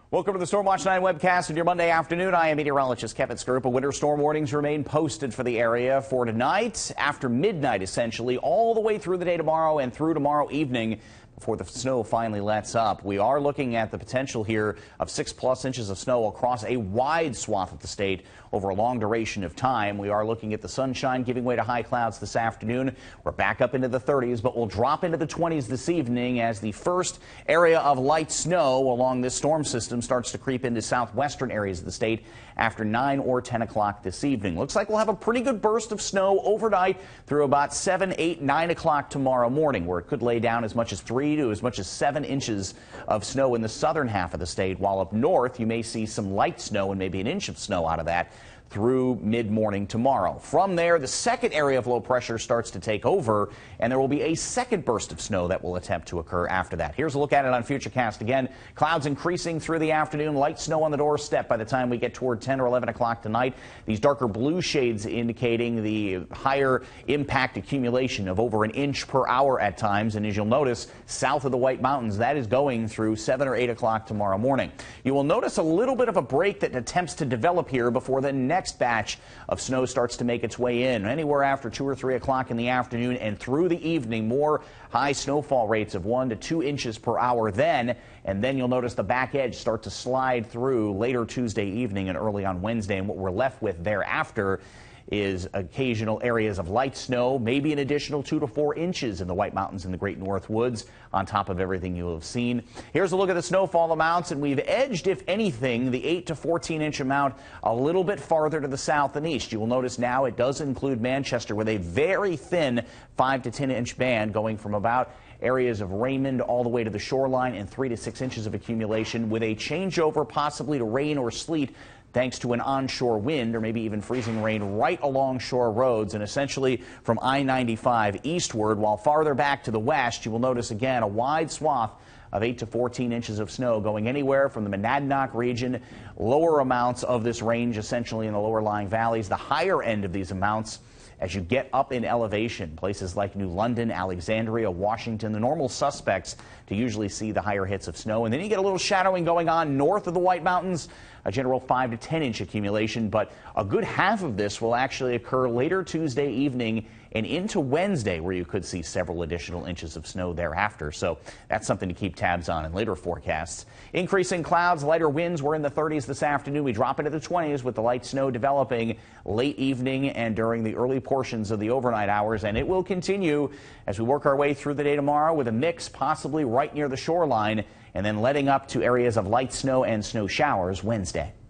Welcome to the Storm Watch 9 webcast of your Monday afternoon. I am meteorologist Kevin Skarupa. Winter storm warnings remain posted for the area for tonight, after midnight essentially, all the way through the day tomorrow and through tomorrow evening before the snow finally lets up. We are looking at the potential here of 6+ inches of snow across a wide swath of the state over a long duration of time. We are looking at the sunshine giving way to high clouds this afternoon. We're back up into the 30s, but we'll drop into the 20s this evening as the first area of light snow along this storm system starts to creep into southwestern areas of the state after 9 or 10 o'clock this evening. Looks like we'll have a pretty good burst of snow overnight through about 7, 8, 9 o'clock tomorrow morning, where it could lay down as much as 3 to as much as 7 inches of snow in the southern half of the state, while up north you may see some light snow and maybe an inch of snow out of that through mid-morning tomorrow. From there, the second area of low pressure starts to take over, and there will be a second burst of snow that will attempt to occur after that. Here's a look at it on Futurecast. Again, clouds increasing through the afternoon, light snow on the doorstep by the time we get toward 10 or 11 o'clock tonight. These darker blue shades indicating the higher impact accumulation of over an inch per hour at times, and as you'll notice, south of the White Mountains, that is going through 7 or 8 o'clock tomorrow morning. You will notice a little bit of a break that attempts to develop here before the next batch of snow starts to make its way in. Anywhere after 2 or 3 o'clock in the afternoon and through the evening, more high snowfall rates of 1 to 2 inches per hour then, and then you'll notice the back edge start to slide through later Tuesday evening and early on Wednesday, and what we're left with thereafter is occasional areas of light snow, maybe an additional 2 to 4 inches in the White Mountains and the Great North Woods on top of everything you'll have seen. Here's a look at the snowfall amounts, and we've edged, if anything, the 8 to 14 inch amount a little bit farther to the south and east. You will notice now it does include Manchester with a very thin 5 to 10 inch band going from about areas of Raymond all the way to the shoreline, and 3 to 6 inches of accumulation with a changeover possibly to rain or sleet thanks to an onshore wind or maybe even freezing rain right along shore roads and essentially from I-95 eastward, while farther back to the west you will notice again a wide swath of 8 to 14 inches of snow going anywhere from the Monadnock region, lower amounts of this range essentially in the lower lying valleys, the higher end of these amounts as you get up in elevation, places like New London, Alexandria, Washington, the normal suspects to usually see the higher hits of snow. And then you get a little shadowing going on north of the White Mountains, a general 5 to 10 inch accumulation, but a good half of this will actually occur later Tuesday evening and into Wednesday, where you could see several additional inches of snow thereafter. So that's something to keep tabs on in later forecasts. Increasing clouds, lighter winds. We're in the 30s this afternoon. We drop into the 20s with the light snow developing late evening and during the early portions of the overnight hours, and it will continue as we work our way through the day tomorrow with a mix possibly right near the shoreline and then letting up to areas of light snow and snow showers Wednesday.